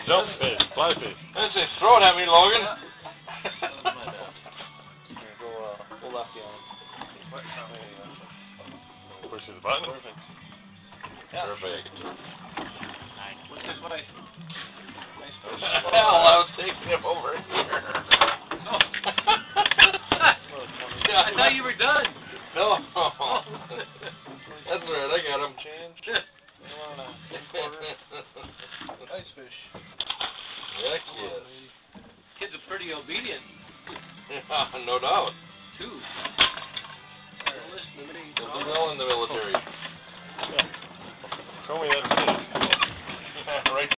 Jump fish, fly fish. I say, throw it at me, Logan. Here, go lefty on him. Push his button. Perfect. Yeah. Perfect. Nice. What's this way? Nice fish. Hell, I was taking him over here. Oh. I thought you were done. No. That's alright, I got him. Change. Nice fish. Heck yes. Kids are pretty obedient. Yeah, no doubt. Too. They'll do well in the military. Show me that fish.